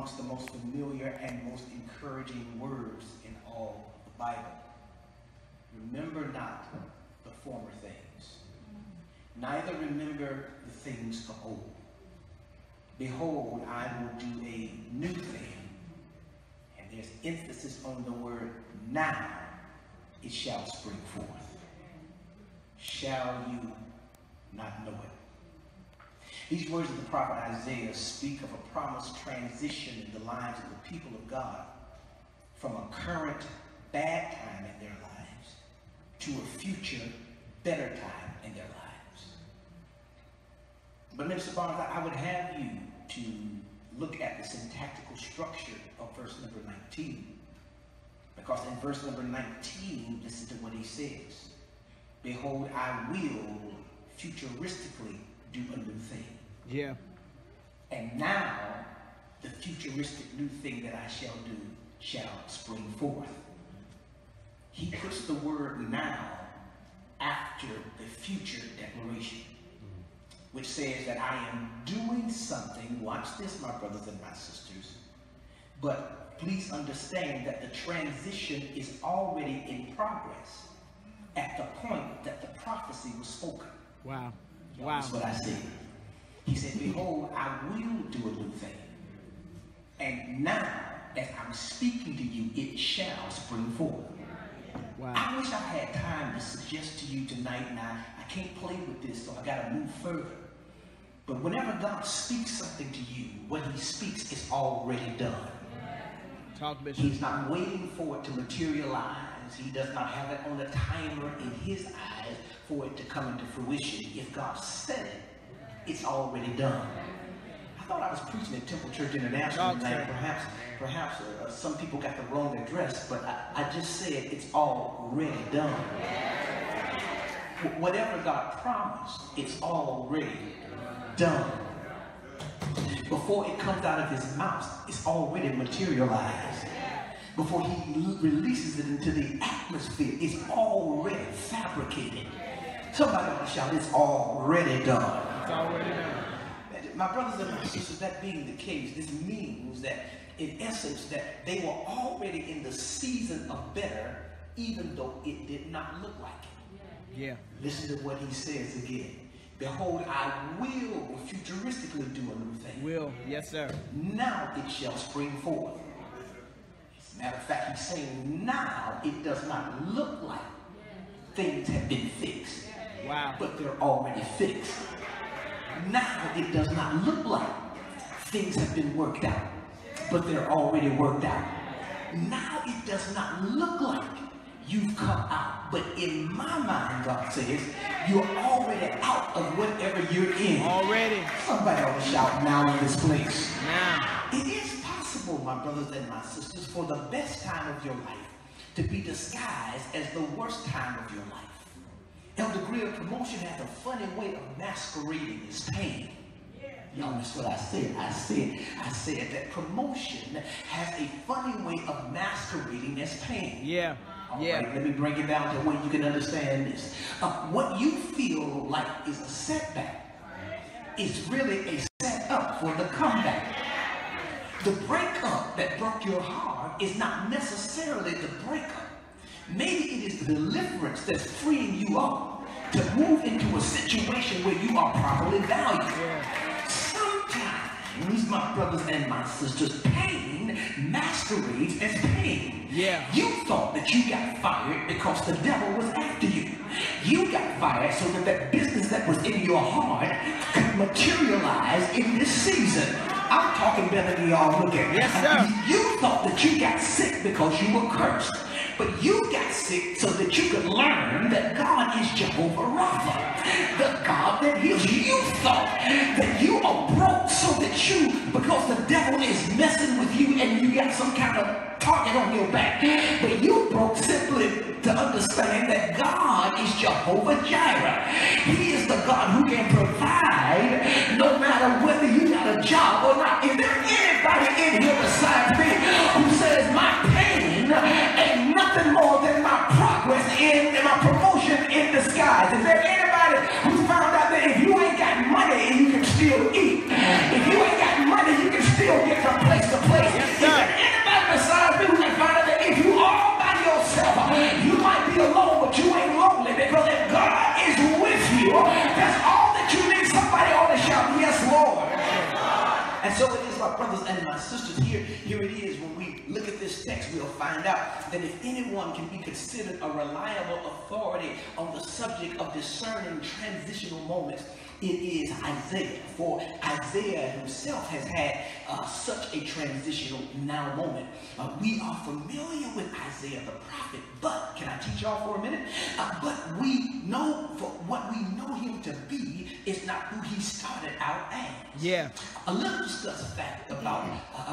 amongst the most familiar and most encouraging words in all the Bible. Remember not the former things, neither remember the things of old. Behold, I will do a new thing. And there's emphasis on the word now. It shall spring forth. Shall you not know it? These words of the prophet Isaiah speak of a promised transition in the lives of the people of God from a current bad time in their lives to a future better time in their lives. But Minister Barnes, I would have you to look at the syntactical structure of verse number 19. Because in verse number 19, listen to what he says. Behold, I will futuristically do a new thing. Yeah. And now, the futuristic new thing that I shall do shall spring forth. He puts the word now after the future declaration, which says that I am doing something. Watch this, my brothers and my sisters. But please understand that the transition is already in progress at the point that the prophecy was spoken. Wow. Wow. That's what I said. He said, behold, I will do a new thing. And now, as I'm speaking to you, it shall spring forth. Wow. I wish I had time to suggest to you tonight. Now, I can't play with this, so I got to move further. But whenever God speaks something to you, what he speaks is already done. Talk, Bishop. He's not waiting for it to materialize. He does not have it on a timer in his eyes for it to come into fruition. If God said it, it's already done. I thought I was preaching at Temple Church International tonight. Perhaps some people got the wrong address, but I just said it's already done. Whatever God promised, it's already done. Before it comes out of his mouth, it's already materialized. Before he releases it into the atmosphere, it's already fabricated. Somebody ought to shout, it's already done. It's already done. My brothers and my sisters, that being the case, this means that, in essence, that they were already in the season of better, even though it did not look like it. Yeah. Listen to what he says again. Behold, I will futuristically do a new thing. Will. Yes, sir. Now it shall spring forth. As a matter of fact, he's saying now it does not look like things have been fixed. Wow. But they're already fixed. Now it does not look like things have been worked out, but they're already worked out. Now it does not look like you've come out, but in my mind, God says, you're already out of whatever you're in. Already. Somebody ought to shout now in this place. Now. It is possible, my brothers and my sisters, for the best time of your life to be disguised as the worst time of your life. Elder Greer, promotion has a funny way of masquerading as pain. Y'all missed what I said. I said that promotion has a funny way of masquerading as pain. Yeah. All right, let me break it down to where you can understand this. What you feel like is a setback is really a setup for the comeback. The breakup that broke your heart is not necessarily the breakup. Maybe it is the deliverance that's freeing you up to move into a situation where you are properly valued. Yeah. Sometimes, my brothers and my sisters, pain masquerades as pain. Yeah. You thought that you got fired because the devil was after you. You got fired so that that business that was in your heart could materialize in this season. I'm talking better than y'all look at. Yes, sir. You thought that you got sick because you were cursed. But you got sick so that you could learn that God is Jehovah Rapha, the God that heals. You thought that you are broke so that you, because the devil is messing with you and you got some kind of target on your back. But you broke simply to understand that God is Jehovah Jireh. He is the God who can provide no matter whether you got a job or not. Is there anybody in here besides me who says my pain ain't nothing more than my progress in my promotion in disguise? Is there anybody who's found out that if you ain't got money and you can still eat, if you ain't got money you can still get from place to place, brothers and my sisters, here it is. When we look at this text, we'll find out that if anyone can be considered a reliable authority on the subject of discerning transitional moments, it is Isaiah. For Isaiah himself has had such a transitional now moment. We are familiar with Isaiah the prophet, but can I teach y'all for a minute? But we know, for what we know him to be is not who he started out as. Yeah. A little discussed fact about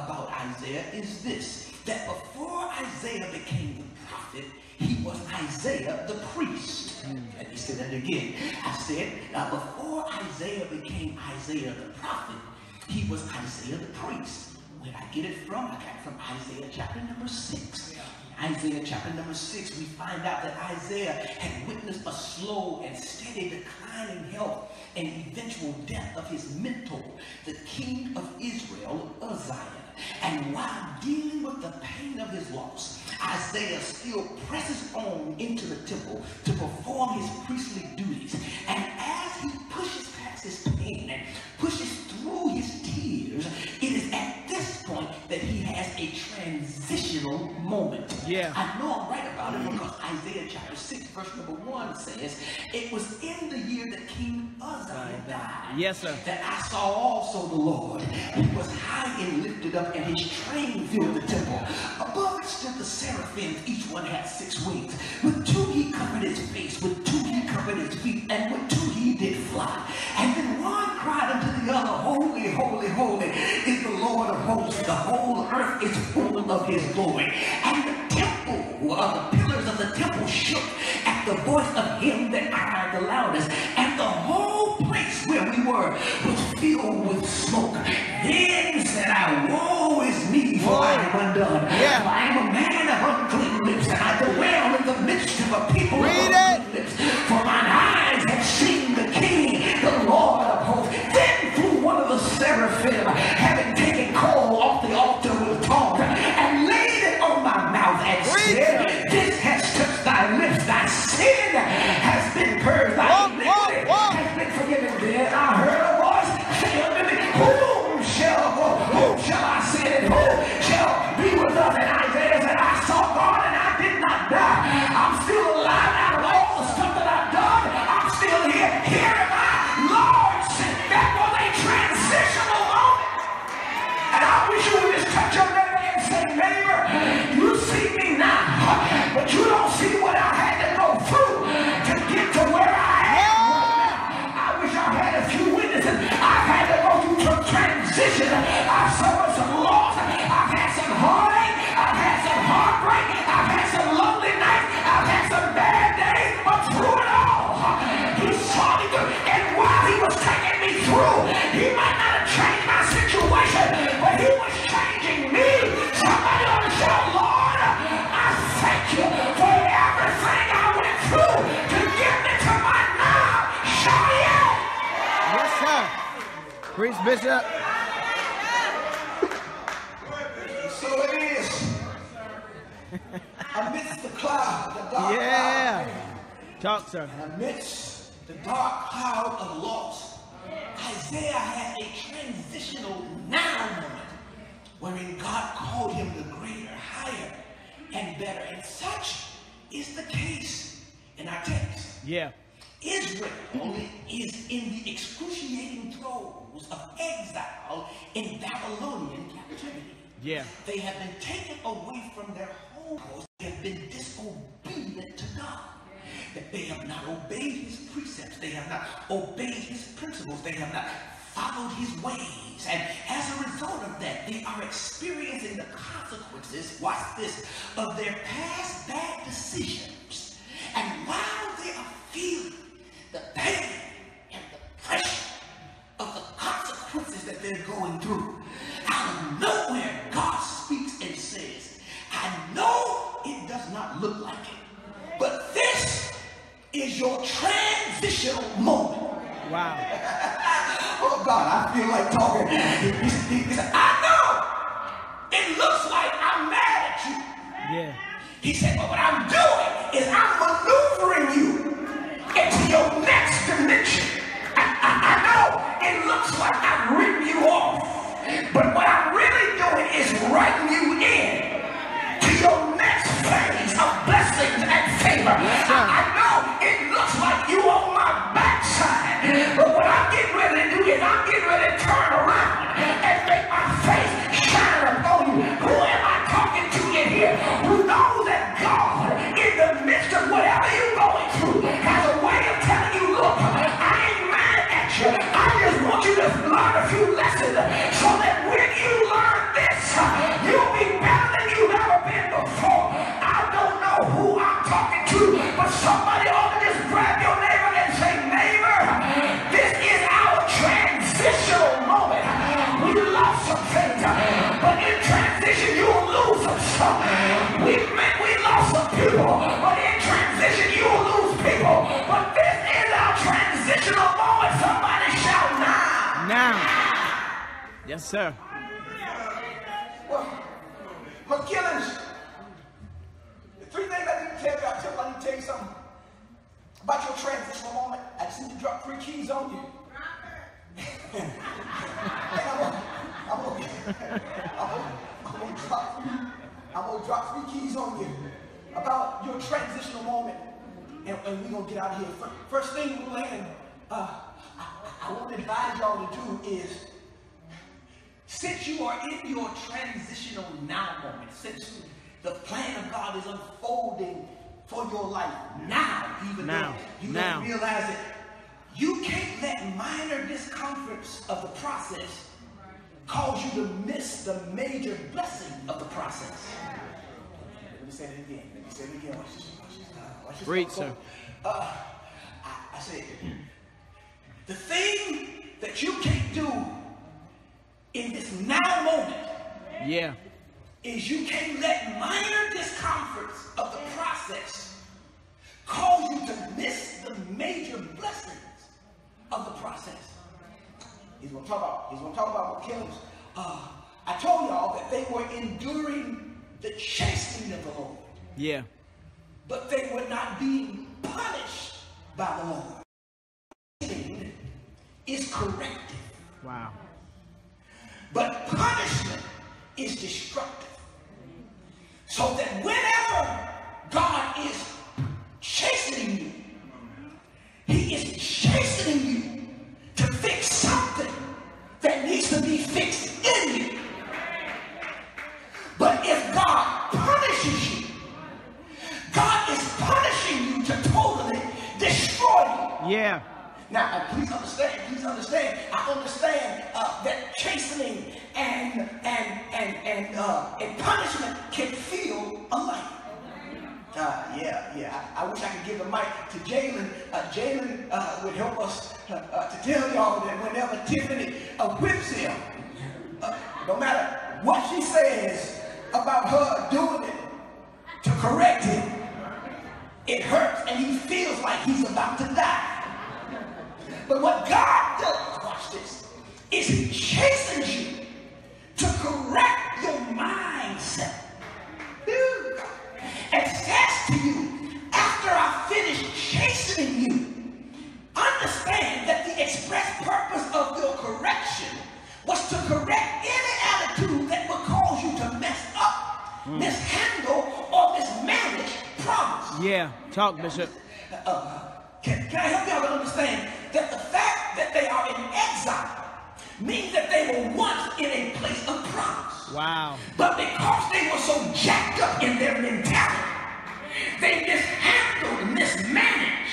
Isaiah is this, that before Isaiah became the prophet, he was Isaiah the priest. Let me say that again. I said, before Isaiah became Isaiah the prophet, he was Isaiah the priest. Where I get it from? I got it from Isaiah chapter number 6. Isaiah chapter number 6, we find out that Isaiah had witnessed a slow and steady decline in health and eventual death of his mentor, the king of Israel, Uzziah. And while dealing with the pain of his loss, Isaiah still presses on into the temple to perform his priestly duties. And as he pushes past his pain and pushes through his tears, it is at this point that he has a transitional moment. Yeah. I know I'm right about it because Isaiah chapter 6 verse number 1 says, it was in the year that King Uzziah died. Yes, sir. That I saw also the Lord. He was high and lifted up, and his train filled the temple. Above it stood the seraphims, each one had 6 wings. With 2 he covered his face, with 2 he covered his feet, and with 2 he did fly. And then one cried unto the other, holy, holy, holy is the Lord of hosts. The whole earth is full of his glory. And the temple, the pillars of the temple shook at the voice of him that cried the loudest. And the whole place where we were was filled with smoke. Then said I, woe is me, for I am undone. Yeah. For I am a man of unclean lips, and I dwell in the midst of a people of unclean lips. For mine eyes have seen the King, the Lord of hosts. Then flew one of the seraphim, having taken coal off the altar with tongs, and laid it on my mouth, and said, this has touched thy lips, thy sin has been purged, thy iniquity has been forgiven. Then I heard a voice say unto me, whom shall I send, and who shall be with us? And Isaiah said, I saw God and I did not die. I'm still alive out of all the stuff that I've done. I'm still here. Here am I, Lord. That was a transitional moment. And I wish you would just touch your neighbor and say, neighbor, you see me now, but you don't see what I had to go through to get to where I am right now. I wish I had a few witnesses. I've had to go through some transition. I've suffered some loss. I've had some heartache. I've had some heartbreak. I've had some lonely nights. I've had some bad days. But through it all, he saw me through. And while he was taking me through, he might not have changed my situation, but he was changing me. Somebody on the show, Lord, I thank you for everything I went through to get me to my now. Shout it. Yes, sir. Preach, Bishop. So it is. Amidst the cloud, the dark Yeah. cloud, Talk, sir. amidst the dark cloud of loss, Isaiah had a transitional now moment wherein God called him to greater, higher, and better. And such is the case in our text. Yeah. Israel is in the excruciating throes of exile in Babylonian captivity. Yeah. They have been taken away from their homes. They have been disobedient to God. That they have not obeyed his precepts. They have not obeyed his principles. They have not followed his ways. And as a result of that, they are experiencing the consequences, watch this, of their past bad decisions. And while they are feeling the pain and the pressure of the consequences that they're going through, out of nowhere, God speaks and says, I know it does not look like it, but this is your transitional moment. Wow. Oh God, I feel like talking. He said, I know it looks like I'm mad at you. Yeah. He said, but what I'm doing is I'm maneuvering you into your next dimension. I know it looks like I've written you off, but what I'm really Yes, sir. Well, killers, the three things I need to tell you, I need to tell you something about your transitional moment. I just need to drop 3 keys on you. And I'm gonna drop 3 keys on you about your transitional moment, and we're gonna get out of here. First thing we'll land, I want to advise y'all to do is, since you are in your transitional now moment, since the plan of God is unfolding for your life now, even though you don't realize it, you can't let minor discomforts of the process cause you to miss the major blessing of the process. Let me say it again. Watch this. Great, sir. I said, the thing that you can't do in this now moment is you can't let minor discomforts of the process cause you to miss the major blessings of the process. He's going to talk about what kills. I told y'all that they were enduring the chastening of the Lord. Yeah. But they were not being punished by the Lord. Chastening is corrective. Wow. But punishment is destructive. So that whenever God is chastening you, He is chastening you to fix something that needs to be fixed in you. But if God punishes you, God is punishing you to totally destroy you. Yeah. Now, please understand. I understand that chastening and punishment can feel alike. I wish I could give the mic to Jalen. Jalen would help us to tell y'all that whenever Tiffany whips him, no matter what she says about her doing it to correct him, it hurts and he feels like he's about to die. But what God does, watch this, is He chastens you to correct your mindset. And says to you, after I finish chastening you, understand that the express purpose of your correction was to correct any attitude that would cause you to mess up, mishandle, or mismanage promise. Yeah, talk, Bishop. Can I help y'all to understand that the fact that they are in exile means that they were once in a place of promise. Wow. But because they were so jacked up in their mentality, they mishandled, mismanaged,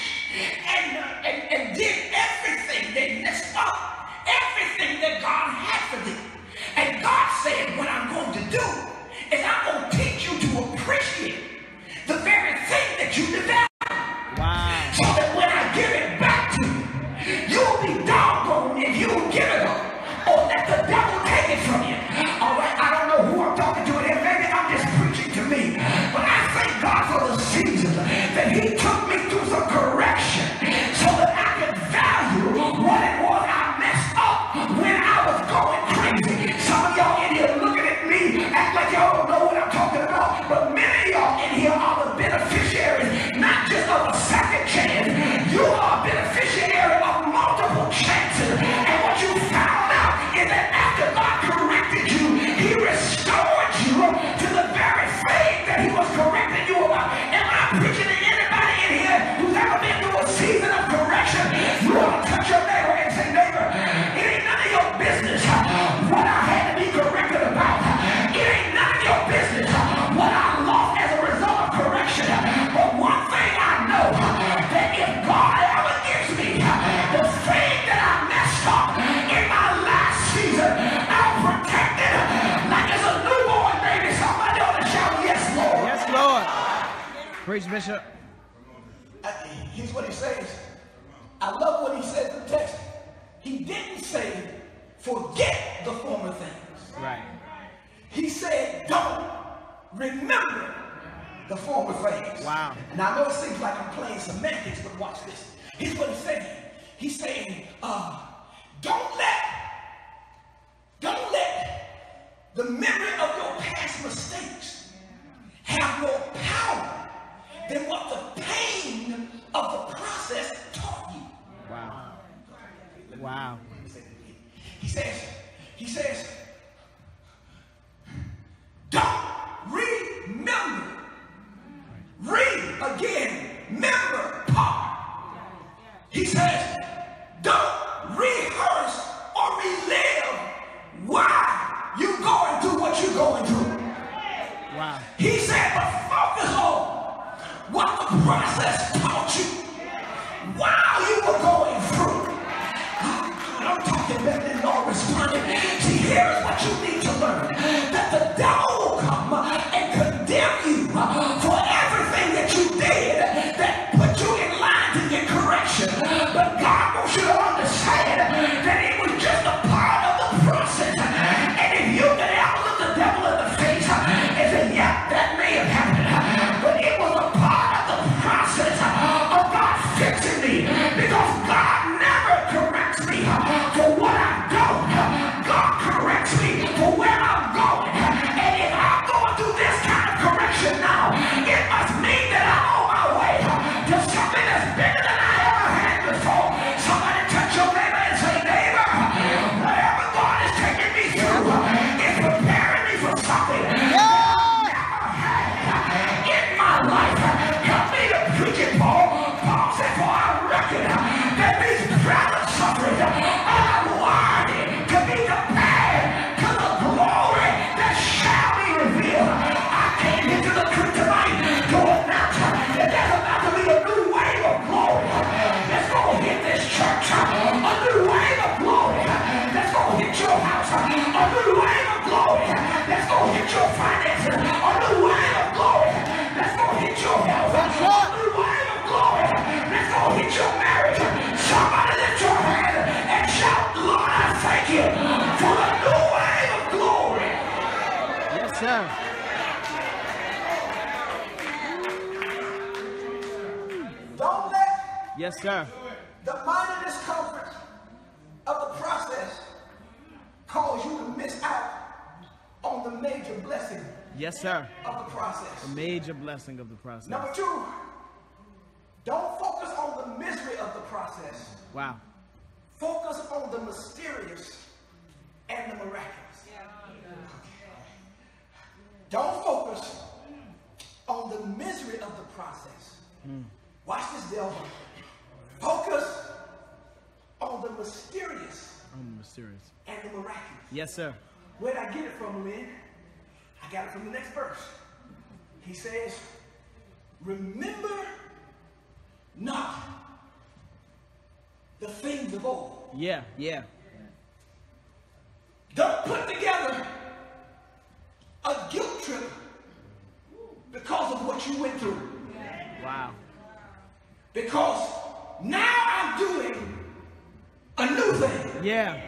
and did everything. They messed up everything that God had for them. And God said, what I'm going to do is I'm going to teach you to appreciate the very thing that you developed. Wow. So that when I give it back to you, you'll be doggone if you give it up or let the devil take it from you. All right, I don't know who I'm talking to here. Maybe I'm just preaching to me. But I thank God for the season that He took me through some correction so that I could value what it was I messed up when I was going crazy. Some of y'all in here looking at me act like y'all don't know what I'm talking about. But many of y'all in here are the beneficiaries, not just of a second chance. You are a beneficiary of multiple chances. And what you found out is that after God corrected you, He restored you to the very thing that He was correcting you about. Am I preaching to anybody in here who's ever been through a season of correction? You want to touch your neighbor and say, neighbor, it ain't none of your business what I had to be corrected about. It ain't none of your business what I lost as a result of correction. But one thing I know, that if God ever gives me the thing that I messed up in my last season, I'll protect it like it's a newborn baby. Somebody ought to shout, yes, Lord. Yes, Lord. Preach, Bishop. Here's what He says. I love what He says in the text. He didn't say, forget the former things. Right. He said, don't remember the former things. Wow. Now, I know it seems like I'm playing semantics, but watch this. Here's what He's saying. He's saying, don't let the memory of your past mistakes have more power than what the pain of the process taught you. Wow. Wow. He says, don't remember. Read again, member part. He says, don't rehearse or relive why you're going through what you're going through. Wow. He said, but focus on what the process taught you while you were going through. I'm talking about the Lord responded. See, here's what you need to learn. That the devil will come and condemn you for everything that you did that put you in line to get correction. But God wants you to understand that it was just a part of the process. And if you can ever look the devil in the face and say, yeah, that may have happened, but it was a part of the process of God fixing me, because God never corrects me for what I've done. God corrects me for where I'm going. And if I'm going through this kind of correction now, it must mean that I'm on my way to something that's bigger than I ever had before. Somebody touch your neighbor and say, neighbor, whatever God is taking me through is preparing me for something that I've never had in my life. Help me to preach it, Paul. Paul said, for I reckon that these present sufferings are worthy to be compared to the glory that shall be revealed. I came into the truth tonight to announce that there's about to be a new wave of glory that's going to hit this church. A new wave of glory that's going to hit your house. A new wave of glory that's going to hit your finances. A new wave of glory that's going to hit your health. A new wave of glory that's going to hit your marriage. Somebody lift your hand and shout, Lord, I thank you for the new wave of glory. Yes, sir. Don't let Yes, sir. the minor discomfort of the process cause you to miss out on the major blessing Yes, sir. of the process. A major blessing of the process. Number two, don't focus on the misery of the process. Wow. Focus on the mysterious and the miraculous. Don't focus on the misery of the process. Watch this, devil. Focus on the mysterious Mysterious. and the miraculous. Yes, sir. Where did I get it from, Lynn? I got it from the next verse. He says, remember not the things of old. Yeah, yeah. Don't put together a guilt trip because of what you went through. Wow. Because now I'm doing a new thing. Yeah.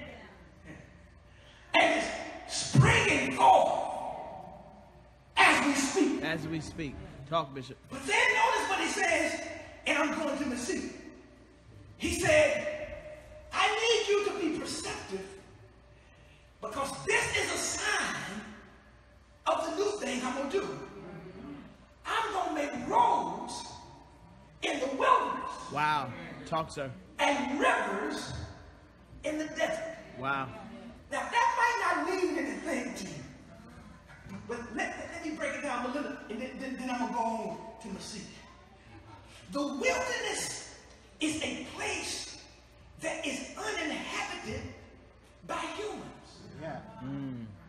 And it's springing forth as we speak. As we speak. Talk, Bishop. But then notice what he says, and I'm going to Mississippi. He said, I need you to be perceptive, because this is a sign of the new thing I'm going to do. I'm going to make roads in the wilderness. Wow. Talk, sir. And rivers in the desert. Wow. Now, that might not mean anything to you, but let me break it down a little, and then I'm going to go on to Mississippi. The wilderness is a place that is uninhabited by humans. Yeah.